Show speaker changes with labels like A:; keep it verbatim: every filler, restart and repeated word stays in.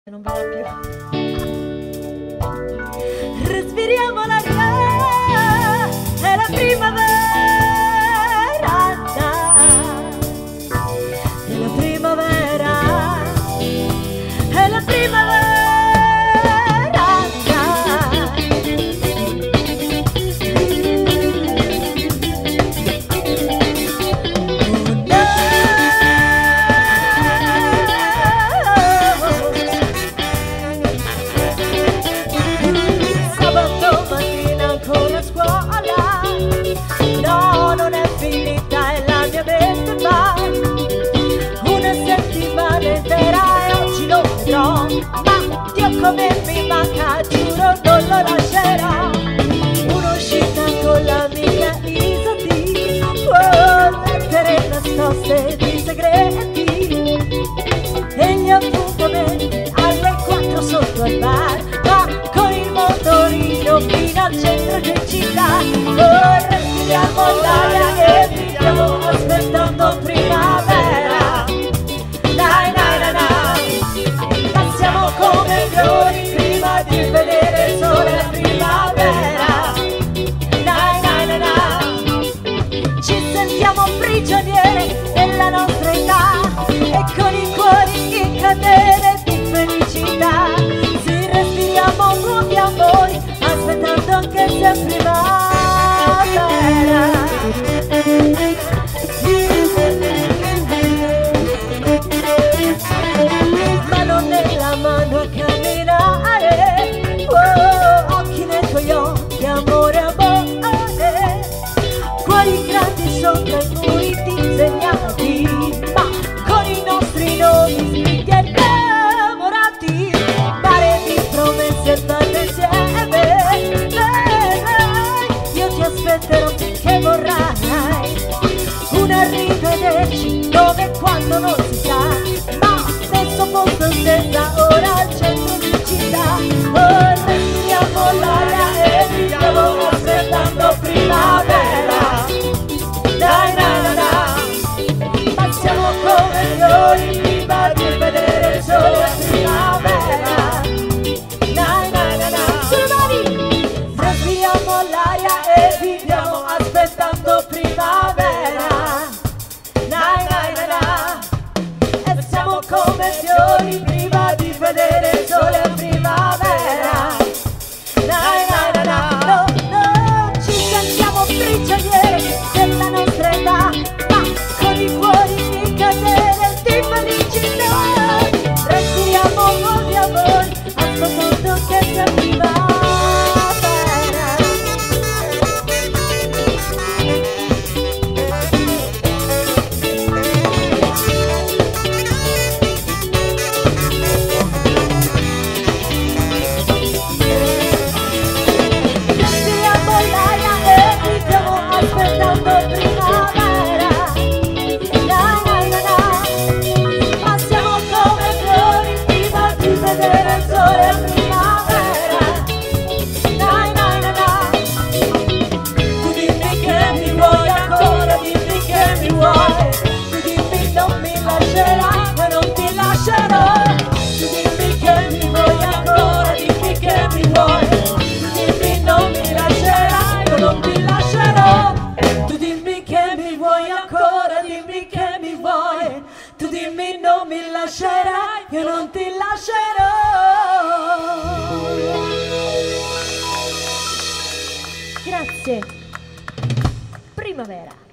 A: Non verrà più. Respiriamo l'aria, è la primavera, è la primavera, è la primavera. No, non è finita, è la mia mente, ma una settimana intera e oggi lo vedrò. Ma Dio come mi manca, giuro non lo lascerò. Un'uscita con l'amica Isati, oh, lettere nascoste di segreti e gli appuntamenti alle quattro sotto al bar, ma con il motorino fino al centro di città. Oh, respiriamo l'aria e viviamo aspettando primavera. Dai, dai, dai, dai. Passiamo come fiori prima di vedere il sole a primavera. Dai, dai, dai, dai. Ci sentiamo prigionieri della nostra età e con i cuori in catene di felicità. Sì, respiriamo nuovi amori aspettando anche se primavera. Mano nella mano a camminare, oh, occhi nei tuoi occhi, amore, amore, cuori grandi sopra i muri disegnati, ma con i nostri nomi scritti e innamorati, mare di promesse fatte insieme. Io ti aspetterò finché vorrai un arrivederci dove e quando non si sa, ma stesso posto, stessa ora al centro di città. Oh, respiriamo l'aria e viviamo aspettando primavera. Dai, dai, dai, passiamo come fiori prima di vedere il sole a primavera. Dai, dai, dai, dai, sulle mani. Respiriamo l'aria e viviamo aspettando primavera. Dai, dai, dai, dai. E siamo come fiori prima di vedere il sole a primavera. Dai, dai, dai, dai. No, no, ci sentiamo prigionieri della nostra età, ma con i cuori in catene di felicità. Respiriamo nuovi amori ascoltando che sia primavera. Aspettando primavera. Dai, dai, dai, dai. Passiamo come fiori prima di vedere il sole a primavera. Dai, dai, dai, dai. Tu dimmi che mi vuoi ancora, dimmi che mi vuoi. Tu dimmi non mi lascerai, ma non ti lascerò. Tu dimmi che mi vuoi ancora, dimmi che mi vuoi. Tu dimmi non mi lascerai, ma non ti lascerò. Tu dimmi che mi vuoi ancora, dimmi che mi vuoi. Tu dimmi non mi lascerai, io non ti lascerò. Grazie. Primavera.